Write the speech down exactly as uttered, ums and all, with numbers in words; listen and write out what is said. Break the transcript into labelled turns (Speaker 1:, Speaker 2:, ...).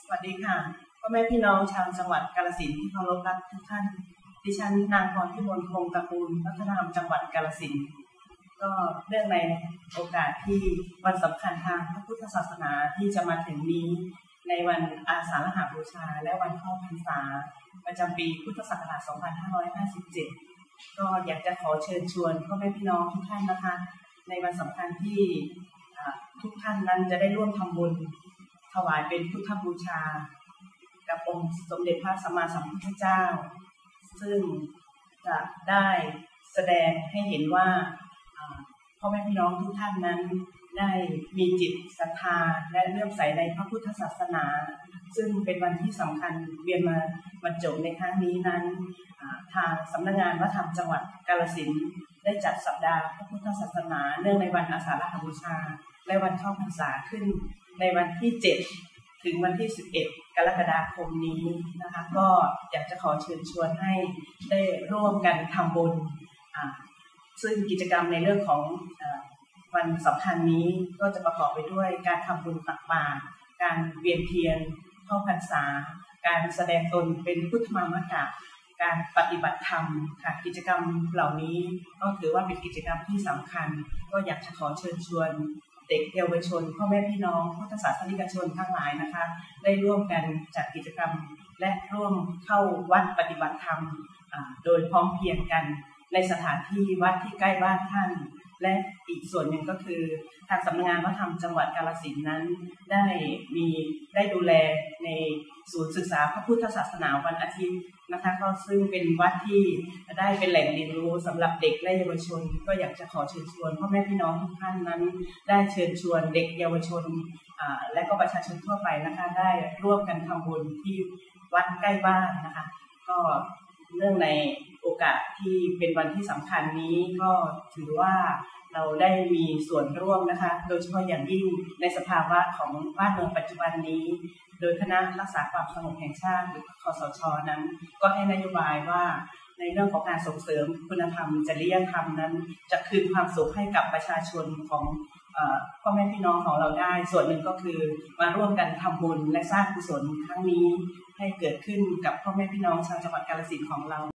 Speaker 1: วัสดีค่ะพ่อแม่พี่น้องชาวจังหวัดกาฬสินธุ์ที่เคารพรักทุกท่านดิฉันนางพรพิมลคงตระกูลวัฒนธรรมจังหวัดกาฬสินธุ์ก็เรื่องในโอกาสที่วันสำคัญทางพระพุทธศาสนาที่จะมาถึงนี้ในวันอาสาฬหบูชาและวันเข้าพรรษาประจำปีพุทธศักราช สองพันห้าร้อยห้าสิบเจ็ด ก็อยากจะขอเชิญชวนพ่อแม่พี่น้องทุกท่านนะคะในวันสำคัญที่ทุกท่านนั้นจะได้ร่วมทำบุญถวายเป็นพุทธบูชากับองค์สมเด็จพระสัมมาสัมพุทธเจ้าซึ่งจะได้แสดงให้เห็นว่าพ่อแม่พี่น้องทุกท่านนั้นได้มีจิตศรัทธาและเลื่อมใสในพระพุทธศาสนาซึ่งเป็นวันที่สำคัญเวียนมาบรรจบในครั้งนี้นั้นทางสำนักงานวัฒนธรรมจังหวัดกาฬสินธุ์ได้จัดสัปดาห์พระพุทธศาสนาเนื่องในวันอาสาฬหบูชาและวันเข้าพรรษาขึ้นในวันที่เจ็ดถึงวันที่สิบเอ็ดกรกฎาคมนี้นะคะก็อยากจะขอเชิญชวนให้ได้ร่วมกันทำบุญซึ่งกิจกรรมในเรื่องของวันสำคัญนี้ก็จะประกอบไปด้วยการทำบุญตักบาตรการเวียนเทียนเข้าพรรษาการแสดงตนเป็นพุทธมามกะการปฏิบัติธรรมค่ะกิจกรรมเหล่านี้ก็ถือว่าเป็นกิจกรรมที่สำคัญก็อยากจะขอเชิญชวนเด็กเยาวชนพ่อแม่พี่น้องพุทธศาสนิกชนทั้งหลายนะคะได้ร่วมกันจัดกิจกรรมและร่วมเข้าวัดปฏิบัติธรรมโดยพร้อมเพรียงกันในสถานที่วัดที่ใกล้บ้านท่านและอีกส่วนหนึ่งก็คือทางสำนักงานวัฒนธรรมจังหวัดกาฬสินธุ์นั้นได้มีได้ดูแลในศูนย์ศึกษาพระพุทธศาสนาวันอาทิตย์นะคะก็ซึ่งเป็นวัดที่ได้เป็นแหล่งเรียนรู้สำหรับเด็กและเยาวชนก็อยากจะขอเชิญชวนพ่อแม่พี่น้องทุกท่านนั้นได้เชิญชวนเด็กเยาวชนและก็ประชาชนทั่วไปนะคะได้ร่วมกันทำบุญที่วัดใกล้บ้านนะคะก็เรื่องในโอกาสที่เป็นวันที่สำคัญนี้ก็ถือว่าเราได้มีส่วนร่วมนะคะโดยเฉพาะอย่างยิ่งในสภาวะของบ้านเมืองปัจจุบันนี้โดยคณะรักษาความสงบแห่งชาติหรือคสช.นั้นก็ให้นโยบายว่าในเรื่องของการส่งเสริมคุณธรรมจริยธรรมนั้นจะคืนความสุขให้กับประชาชนของพ่อแม่พี่น้องของเราได้ส่วนหนึ่งก็คือมาร่วมกันทำบุญและสร้างกุศลครั้งนี้ให้เกิดขึ้นกับพ่อแม่พี่น้องชาวจังหวัดกาฬสินธุ์ของเรา